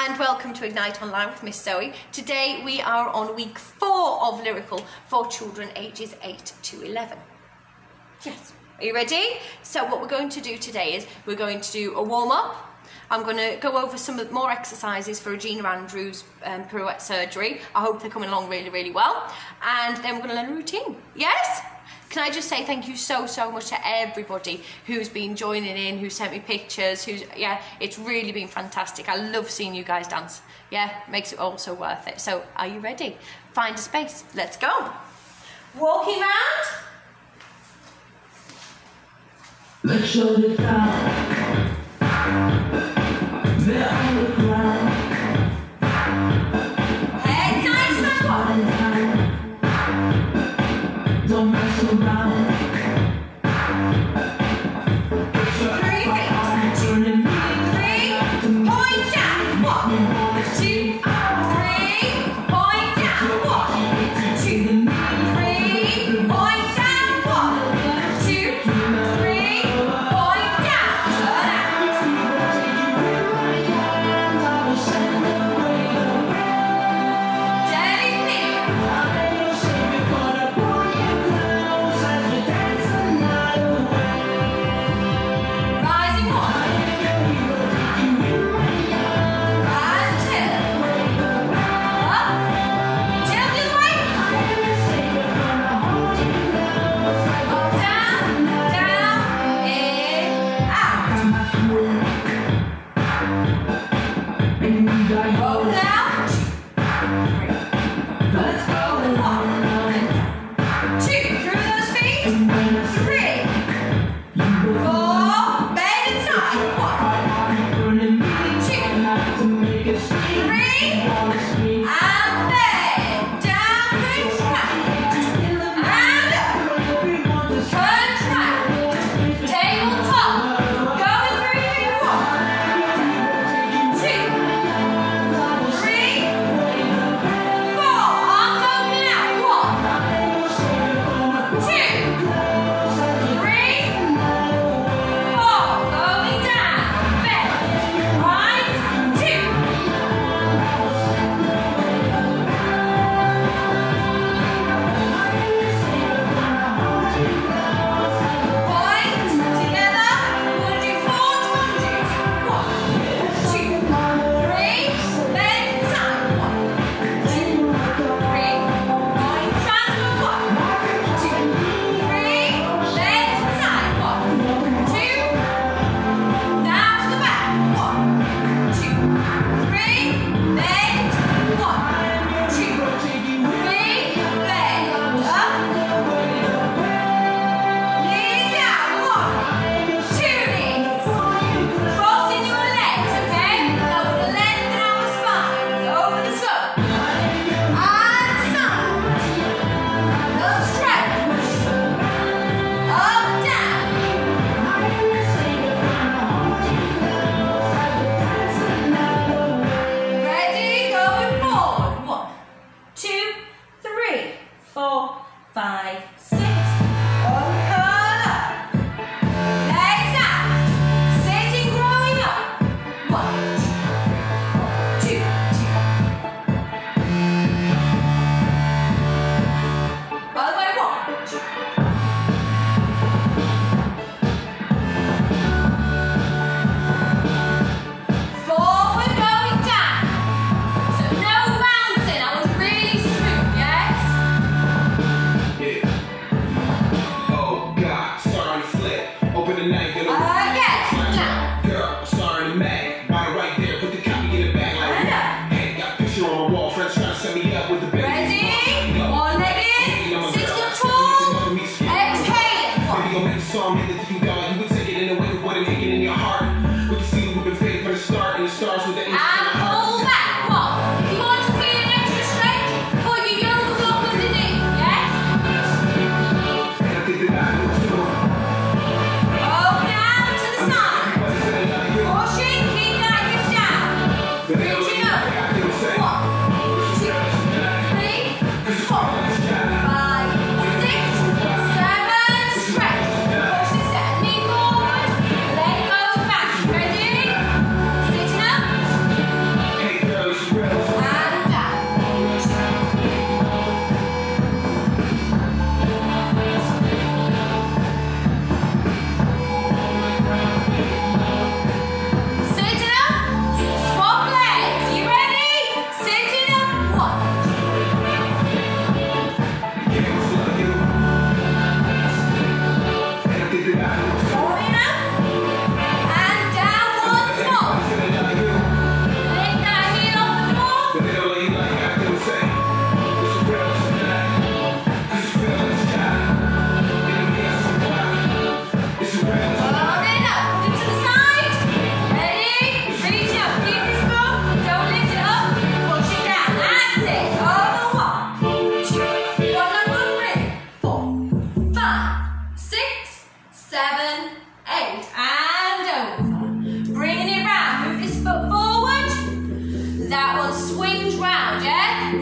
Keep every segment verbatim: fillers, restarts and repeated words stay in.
and welcome to Ignite Online with Miss Zoe. Today we are on week four of Lyrical for children ages eight to eleven. Yes, are you ready? So what we're going to do today is we're going to do a warm-up. I'm going to go over some more exercises for Regina Andrews' um, pirouette surgery. I hope they're coming along really, really well. And then we're going to learn a routine. Yes? Can I just say thank you so, so much to everybody who's been joining in, who sent me pictures, who's, yeah, it's really been fantastic. I love seeing you guys dance. Yeah, makes it all so worth it. So, are you ready? Find a space. Let's go. Walking round. Let's show it down. They're on the ground. Head nice and one. Don't mess around. Three, Turning me. three, point down. One, two, three, point down. One, two, three, point down. One, two, three, point down.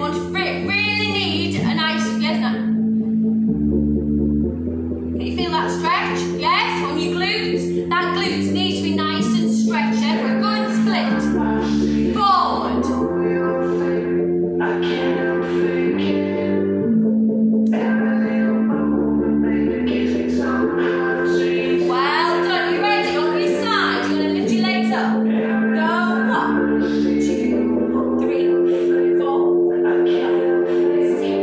want to re really need a nice, yes, no. Can you feel that stretch? Yes, on your glutes. That glutes needs to be nice and stretched for a good split. Forward. Well done. You ready? On your side, you're going to lift your legs up. Go. One, two, three, four, five, six,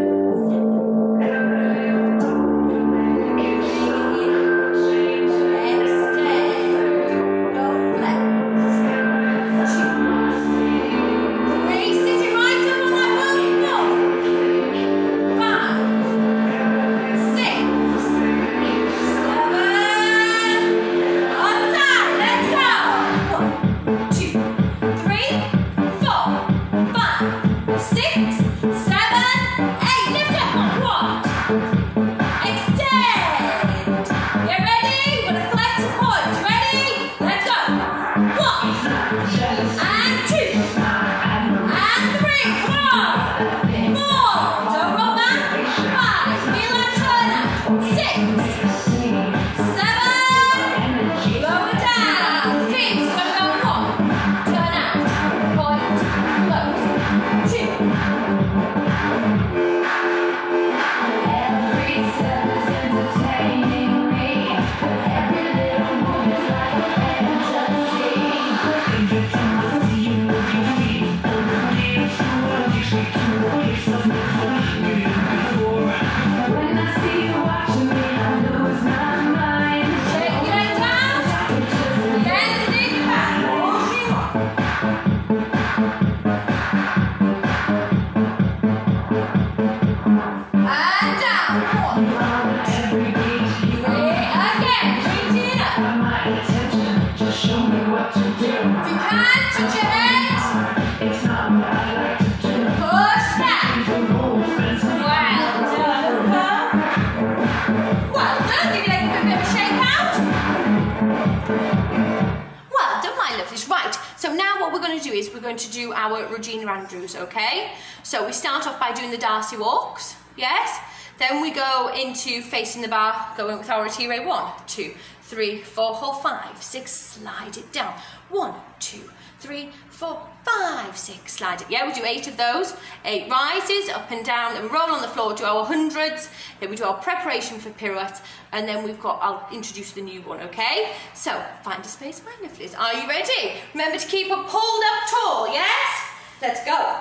is we're going to do our Regina Andrews, okay? So we start off by doing the Darcy walks, yes? Then we go into facing the bar, going with our retire. One, two, three, four, hold five, six, slide it down. One, two, three, four, five, six, slide it. Yeah, we do eight of those. Eight rises, up and down, then we roll on the floor, do our hundreds, then we do our preparation for pirouette, and then we've got, I'll introduce the new one, okay? So, find a space, my lovelies. Are you ready? Remember to keep it pulled up tall, yes? Let's go.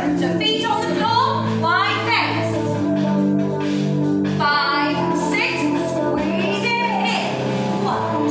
Good. So feet on the floor, wide legs. Five, six, squeeze it in. One,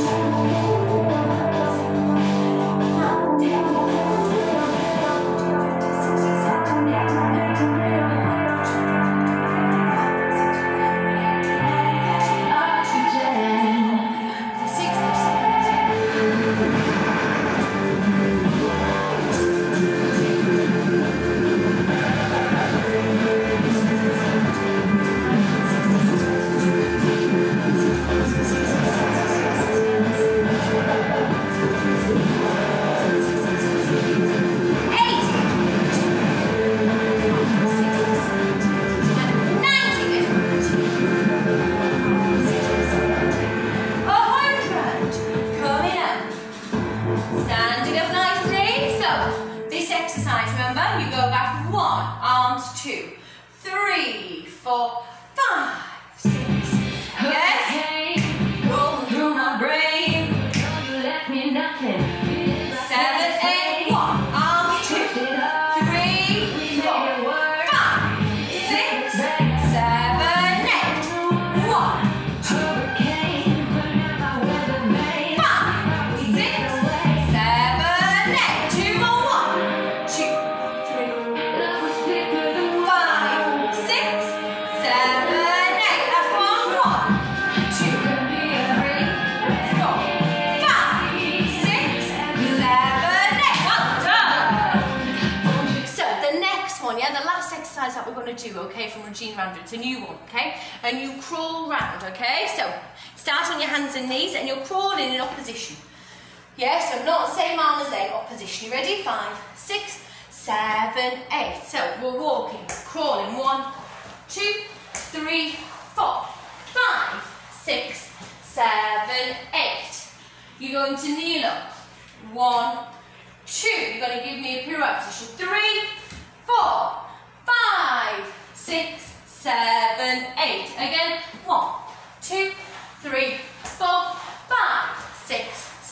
that we're going to do, okay, from Regina Andrew. It's a new one, okay? And you crawl round, okay? So start on your hands and knees and you're crawling in opposition. Yeah, so not same arm as them, opposition. You ready? Five, six, seven, eight. So we're walking, crawling. One, two, three, four, five, six, seven, eight. You're going to kneel up. One, two. You're going to give me a pirouette position. Three, four, five, six, seven, eight. Again. One, two, three, four, five, six,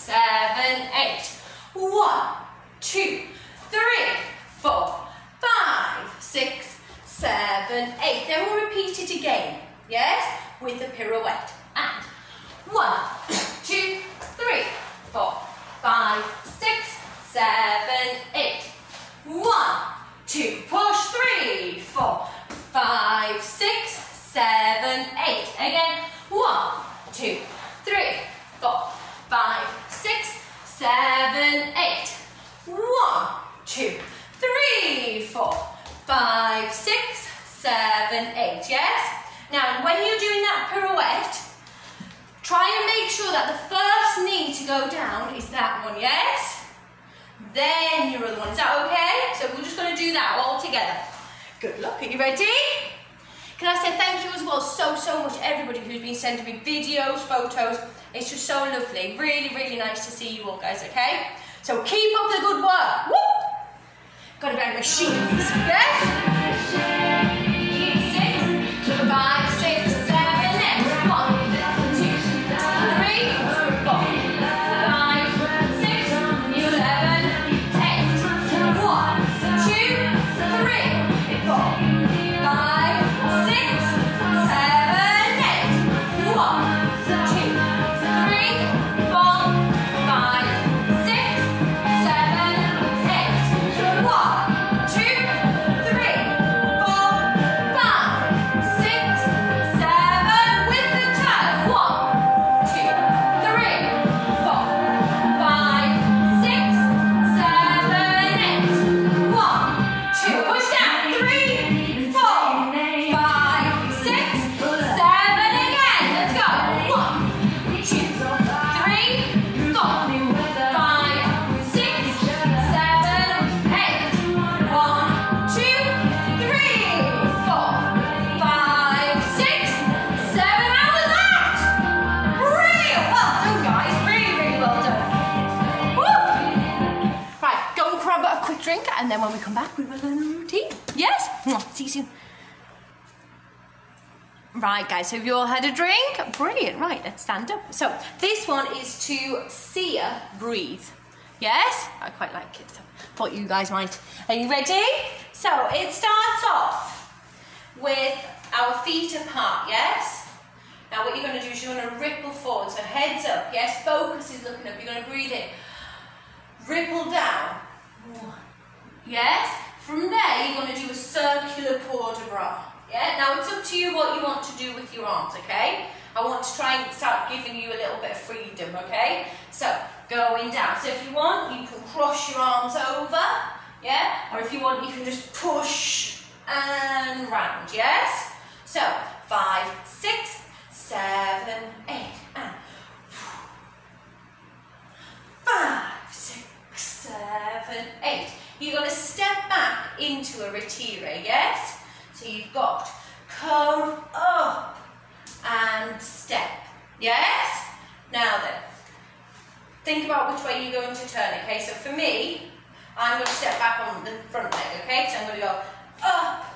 seven, eight. One, two, three, four, five, six, seven, eight. Then we'll repeat it again. Yes? With the pirouette. And one, two, three, four, five, six, seven, eight. One, two, push, three, four, five, six, seven, eight. Again, one, two, three, four, five, six, seven, eight. One, two, three, four, five, six, seven, eight. Yes? Now, when you're doing that pirouette, try and make sure that the first knee to go down is that one, yes? Then your other one. Is that okay? So we're just going to do that all together. Good luck. Are you ready? Can I say thank you as well so, so much to everybody who's been sending me videos, photos. It's just so lovely. Really, really nice to see you all, guys, okay? So keep up the good work. Woo! Got to be machines. Yes? Six, five, six, seven, next. One, two, three, four, five, six, eleven, eight. One, two, three, four, five, six, seven, eight. One, two, three, four, five, six, seven, eight. One, two, three, four, five, six, seven. With the turn. One, two, three, four, five, six, seven, eight. One, two, push down. Three, four, five, six, seven. Again. Let's go. One, two, three, four, five, six, seven, eight. One, two, three, four, five, six, seven. How was that? Brilliant. Well done, guys. Really, really well done. Woo! Right, go and grab a quick drink, and then when we come back, we will learn the routine. Yes? Mwah. See you soon. Right, guys, so have you all had a drink? Brilliant. Right, let's stand up. So this one is to see her breathe. yes? I quite like it, so thought you guys might. Are you ready? So it starts off with our feet apart, yes? Now what you're going to do is you're going to ripple forward, so heads up, yes? Focus is looking up, you're going to breathe in. Ripple down, yes? From there you're going to do a circular port de bras, yeah? Now it's up to you what you want to do with your arms, okay? I want to try and start giving you a little bit of freedom, okay? So, going down. So if you want, you can cross your arms over, yeah? Or if you want, you can just push and round, yes? So, five, six, seven, eight, and five, six, seven, eight. You're going to step back into a retire, yes? So you've got come up and step, yes? Now then, think about which way you're going to turn, okay? So for me, I'm going to step back on the front leg, okay? So I'm going to go up,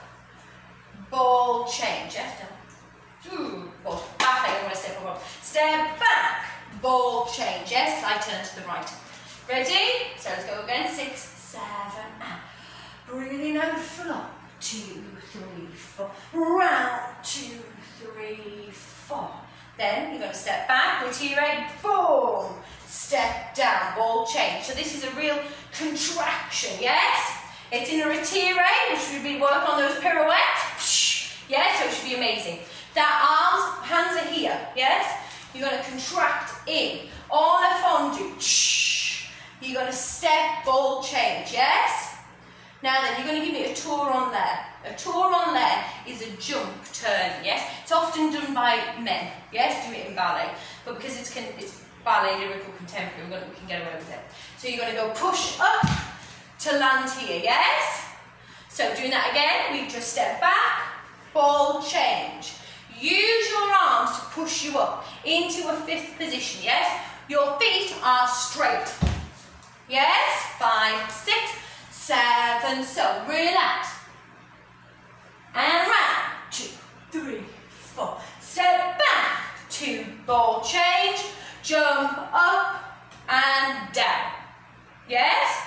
ball change, yes? Ooh, ball, back leg, I'm going to step up, step back, ball change, yes? I turn to the right. Ready? So let's go again, six, seven, and breathing out, flop, two, three, four, round, two, three, four. Then you're going to step back, retire, boom, step down, ball change. So this is a real contraction, yes? It's in a retire, which would be work on those pirouettes, yes? So it should be amazing. That arms, hands are here, yes? You're going to contract in, on a fondue, you're going to step, ball change, yes? Now then, you're going to give me a tour on there. A tour on there is a jump turn, yes? It's often done by men, yes? Do it in ballet. But because it's, it's ballet, lyrical, contemporary, we're gonna, we can get away with it. So you're going to go push up to land here, yes? So doing that again, we just step back, ball change. Use your arms to push you up into a fifth position, yes? Your feet are straight. Yes? Five, six, seven, so relax. And round, two, three, four. Step back, two, ball change, jump up and down. Yes?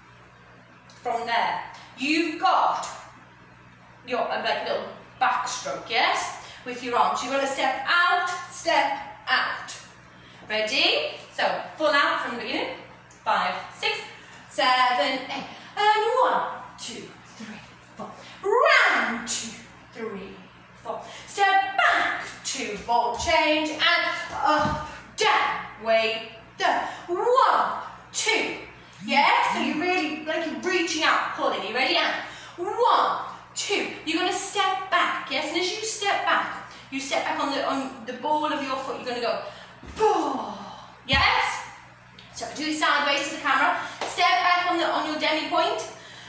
From there, you've got your uh, like little backstroke, yes? With your arms. You're going to step out, step out. Ready? So, full out from the beginning. Five, six, seven, eight. And one, two, three, four. Round, two, three, four. Step back, two, ball change, and up, down, way down. One, two. Yeah, so you're really, like you're reaching out, pulling. You ready? And one, two. You're going to step back, yes? And as you step back, you step back on the, on the ball of your foot. You're going to go, boom. Yes? So do it sideways to the camera. Step back on the on your demi point.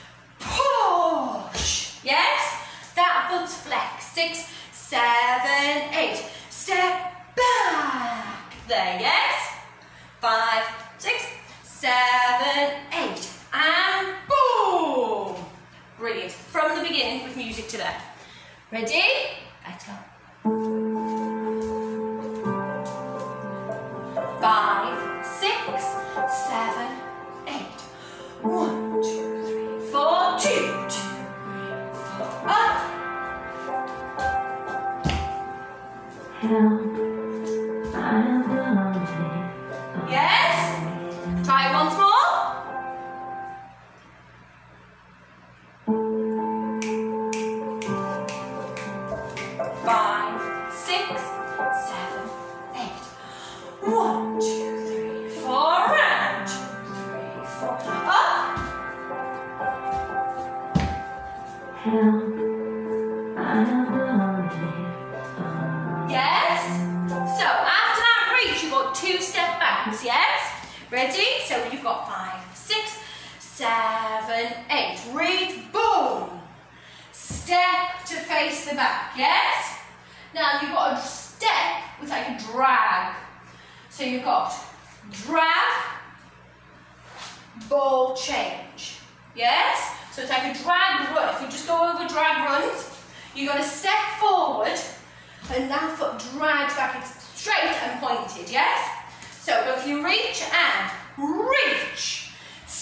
Push. Yes? That foot's flex. Six, seven, eight. Step back. There, yes? Five, six, seven, eight. And boom. Brilliant. From the beginning with music to there. Ready? Let's go. Five, six, seven, eight. One, two, three, four, two, two, three, four. Up. Yes? Try it once more. Five, six, seven, eight. One, two, three, four. Round, two, three, four. Up. Yes? So after that reach, you've got two step backs, yes? Ready? So you've got five, six, seven, eight. Reach, boom. Step to face the back, yes? Now you've got a step with like a drag. So you've got drag, ball change, yes? So it's like a drag run. If you just go over drag runs, you're going to step forward and that foot drags back. It's straight and pointed, yes? So if you reach and reach,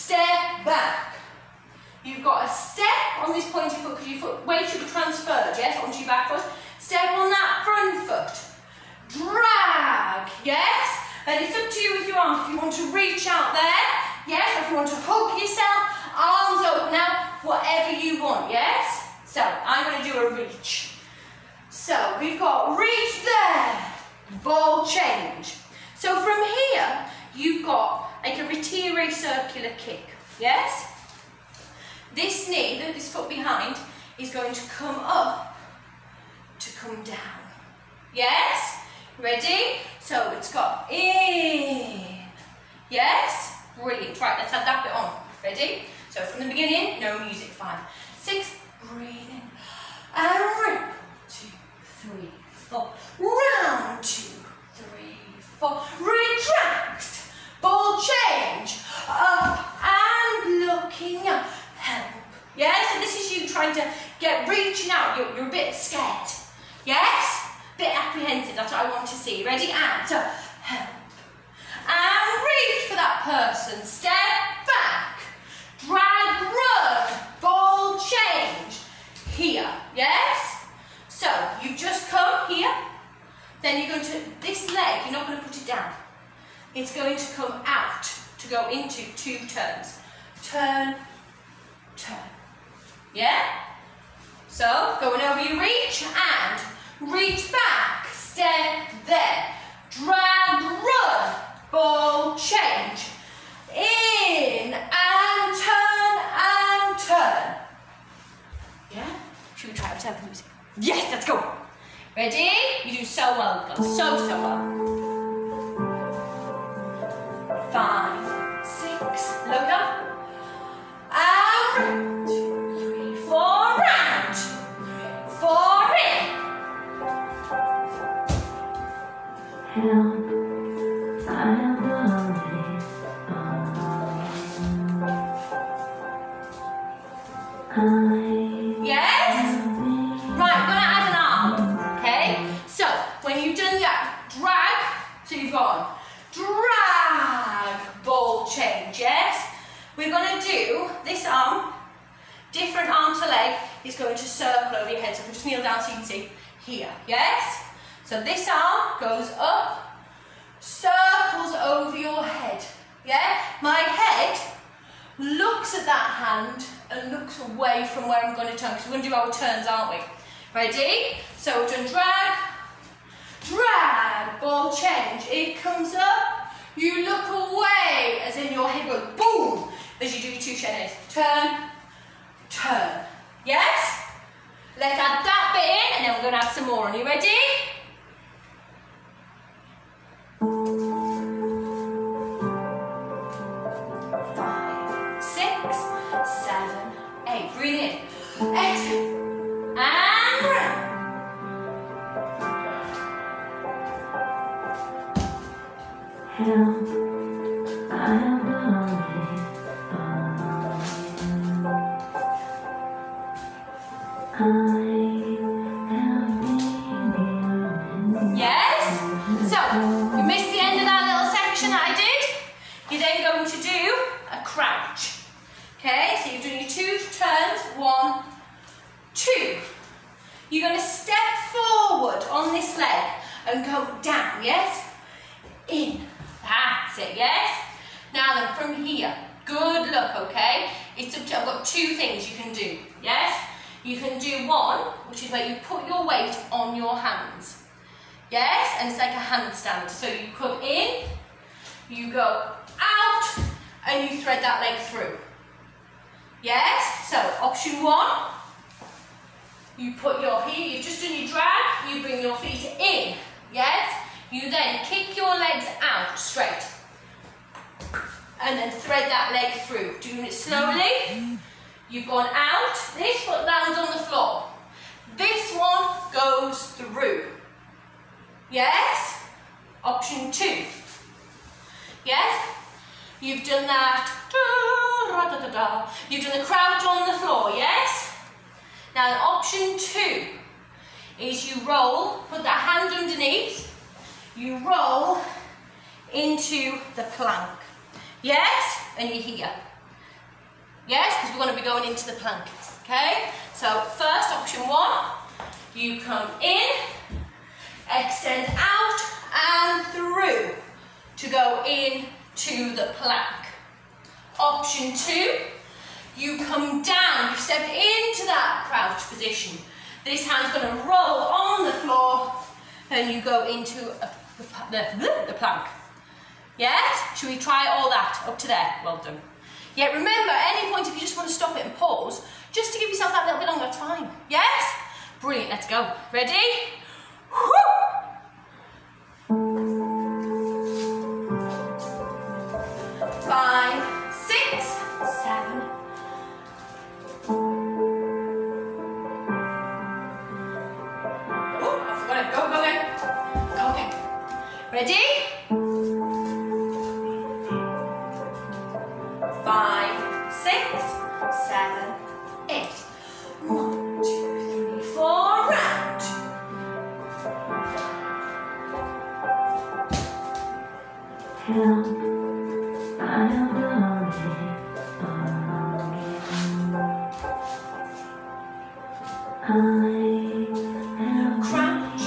step back. You've got a step on this pointy foot because your foot weight should be transferred, yes, onto your back foot. Step on that front foot. Drag, yes? And it's up to you with your arms. If you want to reach out there, yes? Or if you want to hug yourself, arms open out, whatever you want, yes? So, I'm going to do a reach. So, we've got reach there, ball change. So, from here, you've got like a retire circular kick, yes? This knee, this foot behind, is going to come up to come down. Yes? Ready? So it's got in. Yes? Brilliant. Right, let's have that bit on. Ready? So from the beginning, no music. Five, six, breathe in. And round, two, three, four. Round, two, three, four. Retract. Ball change. Up and looking up. Help. Yes? And this is you trying to get reaching out. You're, you're a bit scared. Yes? Bit apprehensive, that's what I want to see. Ready? And so, help. And reach for that person. Step back. Drag, run. Ball change. Here. Yes? So, you've just come here. Then you're going to, this leg, you're not going to put it down. It's going to come out to go into two turns. Turn, turn. Yeah? So, going over your reach and reach back, step there, drag, run, ball change, in and turn and turn. Yeah? Should we try it without the music? Yes, let's go. Ready? You do so well, girls. So, so well. Five, six, load up. And two, three, four, round. Four in. Help, I am lonely. I Yes? Right, we're going to add an arm, okay? So, when you've done that, drag, so you've gone, drag, ball change, yes? We're going to do this arm, different arm to leg, is going to circle over your head. So if we just kneel down so you can see here, yes? So this arm goes up, circles over your head, yeah? My head looks at that hand and looks away from where I'm going to turn, because we're going to do our turns, aren't we? Ready? So we've done drag, drag, ball change. It comes up, you look away, as in your head goes boom, as you do your two chainés. Turn, turn. Yes? Let's add that bit in, and then we're going to add some more. Are you ready? Five, six, seven, eight. Breathe in. Exhale. And round. help, I am lonely. I have been Yes? So, you missed the end of that little section that I did. You're then going to do a crouch. Okay, so you're doing your two turns. One, two. You're going to step forward on this leg and go down, yes? In. That's it, yes? Now then, from here, good luck, okay? It's up to, I've got two things you can do, yes? You can do one, which is where you put your weight on your hands. Yes? And it's like a handstand. So you come in, you go out, and you thread that leg through. Yes? So, option one, you put your heel, you've just done your drag, you bring your feet in. Yes? You then kick your legs out straight. And then thread that leg through. Doing it slowly. You've gone out, this foot lands on the floor. This one goes through. Yes? Option two. Yes? You've done that. You've done the crouch on the floor, yes? Now option two is you roll, put that hand underneath, you roll into the plank. Yes? And you're here. Yes, because we're going to be going into the plank. Okay? So first, option one, you come in, extend out and through to go in to the plank. Option two, you come down, you've stepped into that crouch position. This hand's going to roll on the floor and you go into a, the, the, the plank. Yes? Should we try all that up to there? Well done. Yeah, remember, at any point if you just want to stop it and pause, just to give yourself that little bit longer, that's fine. Yes? Brilliant, let's go. Ready? Woo! Five, six, seven. Oh, I forgot it. Go, go again. Go again. Ready? Five, six, seven, eight. One, two, three, four, round. Help, I am lonely, I am Crouch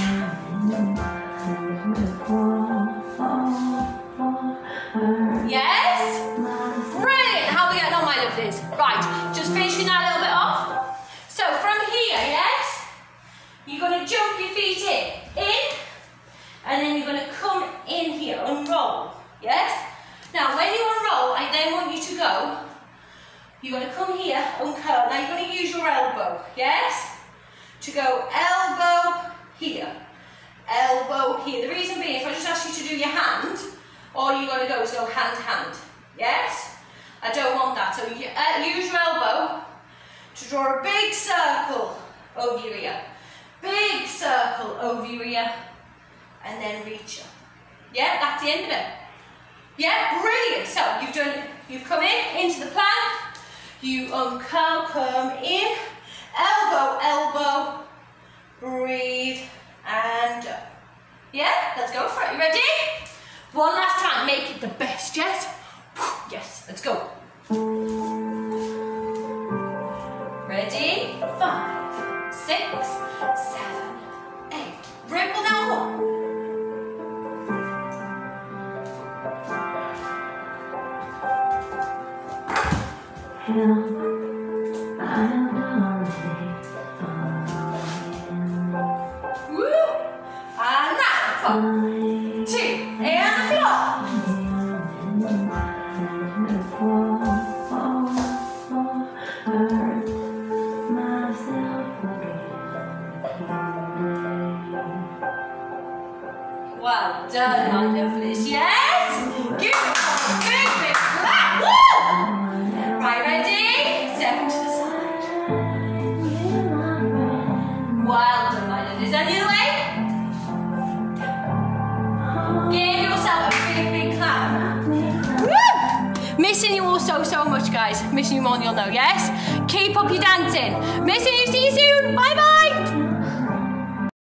Yes? Brilliant. How are we getting on, my lovelies? Right, just finishing that a little bit off. So from here, yes, you're going to jump your feet in, in, and then you're going to come in here, unroll, yes? Now, when you unroll, I then want you to go, you're going to come here, uncurl. Now, you're going to use your elbow, yes? To go elbow here, elbow here. The reason being, if I just ask you to do your hand, all you're going to go is go hand to hand, yes? I don't want that, so you uh, use your elbow to draw a big circle over your ear. Big circle over your ear, and then reach up. Yeah, that's the end of it. Yeah, brilliant. So you've done, you've come in, into the plank, you uncurl, come in, elbow, elbow, breathe, and up. Yeah, let's go for it. You ready? One last time, make it the best, yes? Yes, let's go. Ready? Five, six, seven, eight. Ripple down one. help, I am lonely, Woo! And now, one, two, and the floor. Well done, my lovelies. Yes? Give it a big, big clap. Woo! Right, ready? Step to the side. Well done, my lovelies. And the other way. Give yourself a big, big clap. Woo! Missing you all so, so much, guys. Missing you more than you'll know, yes? Keep up your dancing. Missing you. See you soon.